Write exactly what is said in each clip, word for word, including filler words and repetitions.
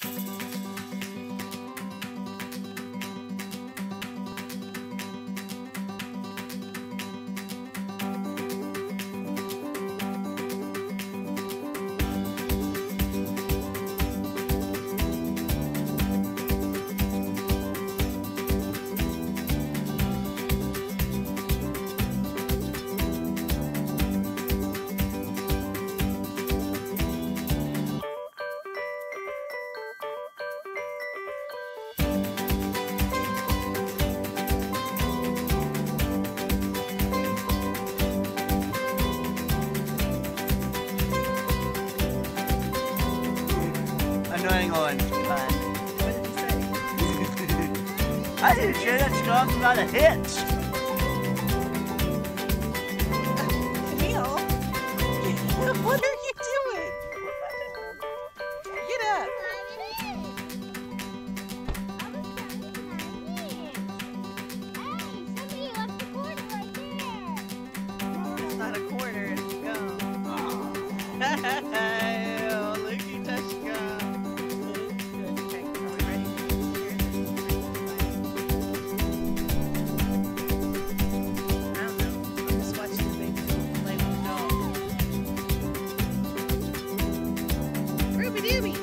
Annoying orange plant. What did you say? I didn't share that stuff about a hit. Camille, what are you doing? Get up. It's not a corner, it's a gum. Oh, looky touch gum. Okay, are we ready? I don't know. I'm just watching the baby play with the dog. Ruby Dooby!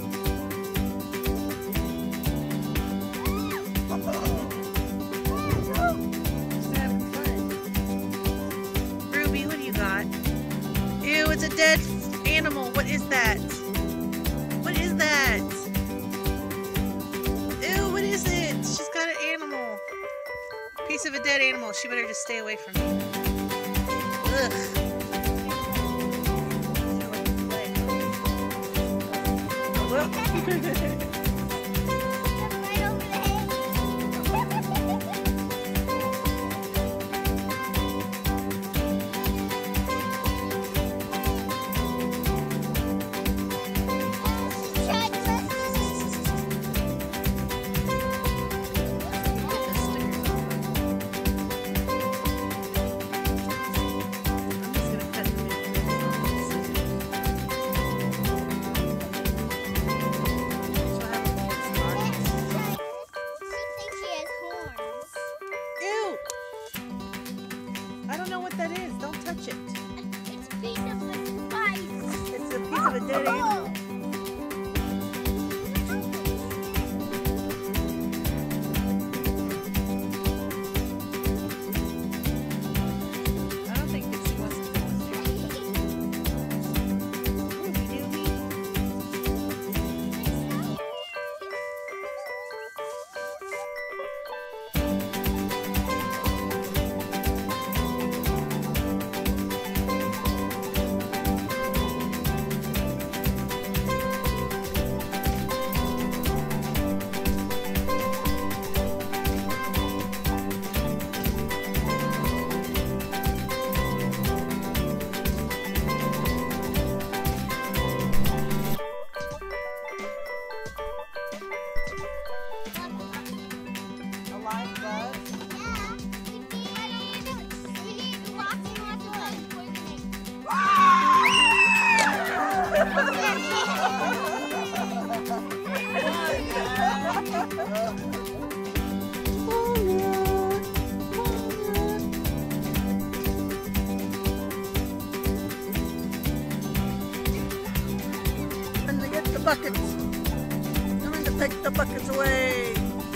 Just having fun. Ruby, what do you got? Ew, it's a dead animal. What is that? What is that? Ew, what is it? She's got an animal. Piece of a dead animal. She better just stay away from me. Ugh. Look. I don't know what that is. Don't touch it. It's a piece of a spice. It's a piece of a dead animal. I don't think Dixie wants to go in there. Ruby Dooby. A live bug. And they get the buckets. Coming to take the buckets away.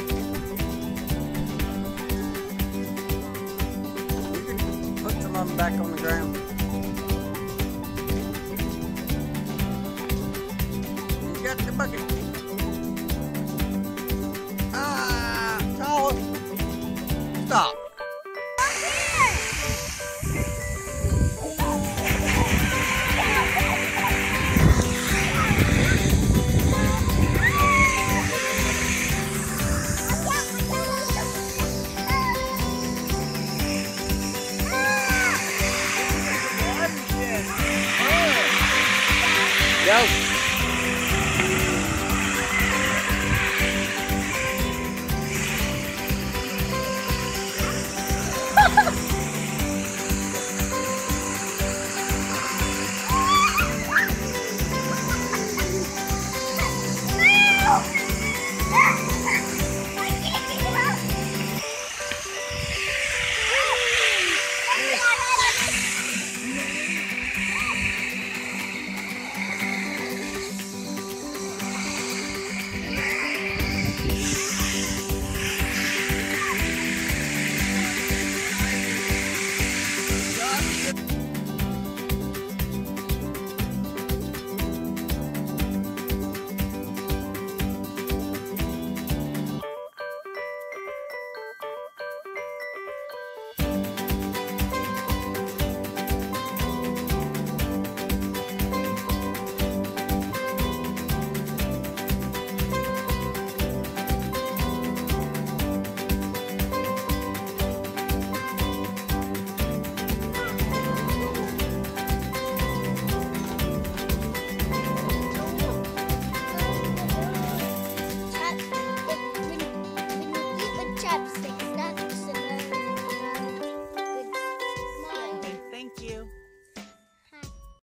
You can put some of them back on the ground. You got the bucket.